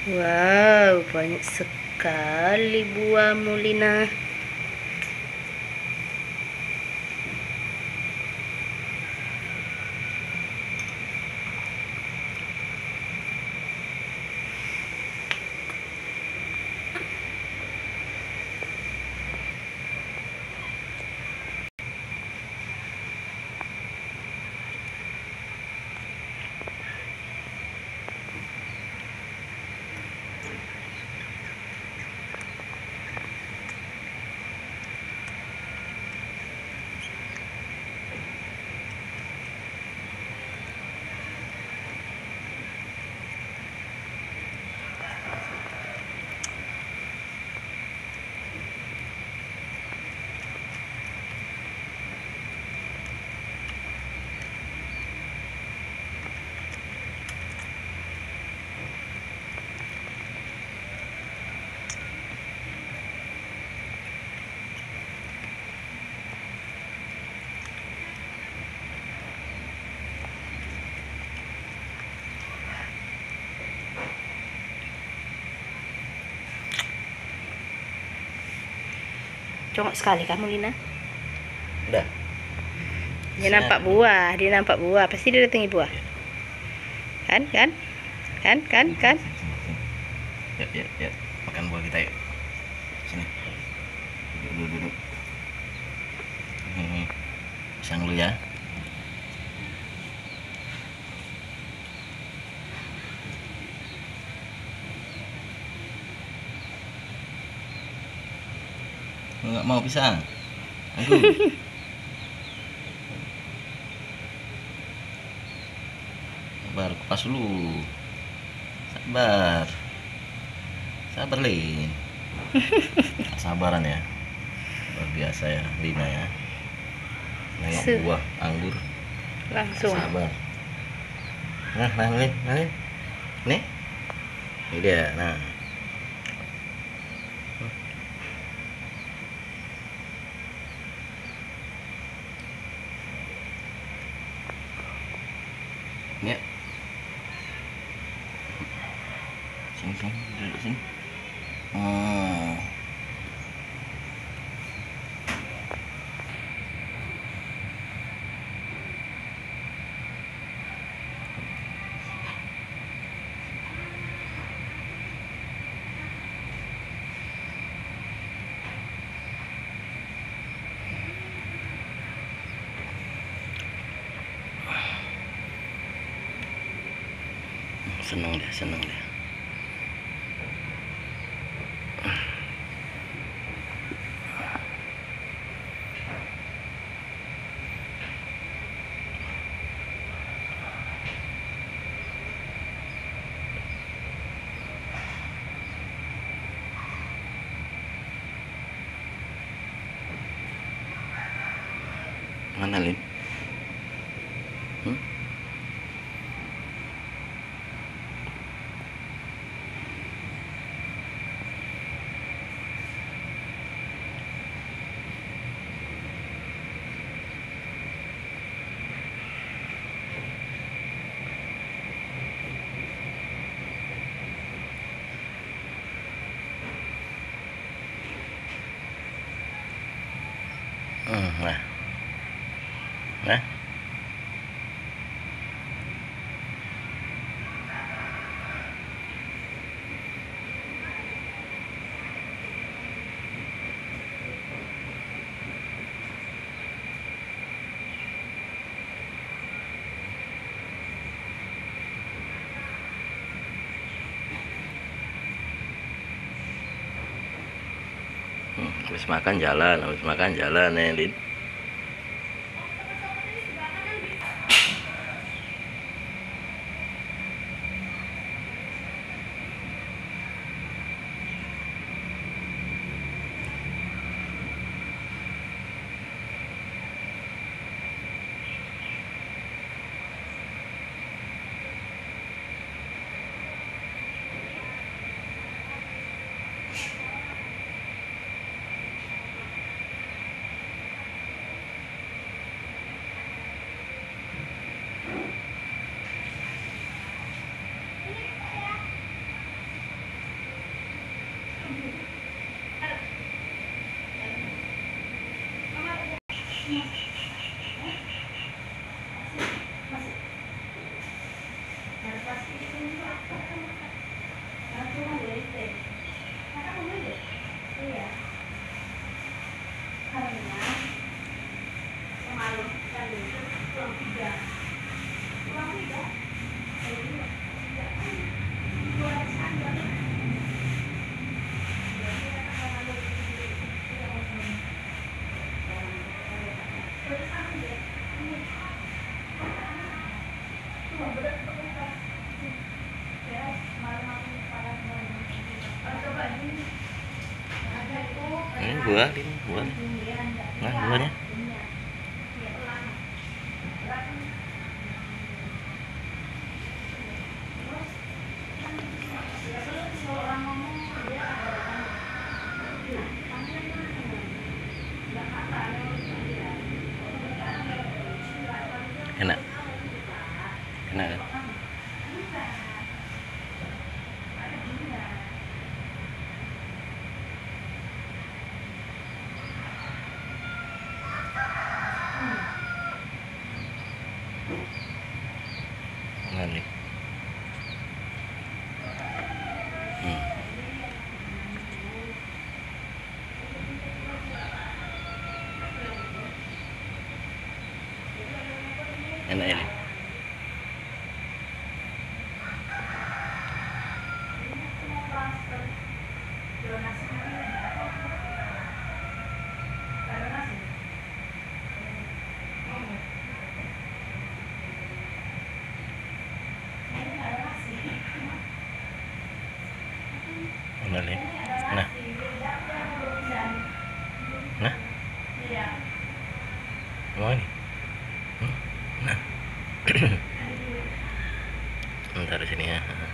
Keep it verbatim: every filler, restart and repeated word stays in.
Wow, banyak sekali buah mulina. Congok sekali kamu, Lina. Udah. Dia nampak buah, dia nampak buah. Pasti dia datangi buah. Kan, kan? Kan, kan, kan? Ya, ya, ya. Makan buah kita yuk. Sini. Duduk, duduk, duduk. Nih, pisang dulu ya. Nggak mau pisang? Aduh. Sabar, kupas dulu. Sabar. Sabar, Lin. Sabaran ya. Luar biasa ya, Lina ya. Nengok buah anggur. Langsung. Sabar. Nah, nah, Lin, nah, Lin. Nih. Ini dia, nah. Ya. Sini, sini, duduk sini. Oh. Seneng deh, seneng deh. Mana, Lin? Hmm? Hmm, nah. Nah. Hmm, habis makan jalan, habis makan jalan nih, Lin. buah ini buah. Nah, buahnya. Enak. Enak kan? Enak nih. Hmm. Enak ini. Enak nih. Nah. Nah. Mau ini. Hmm? Nah. Bentar di sini ya.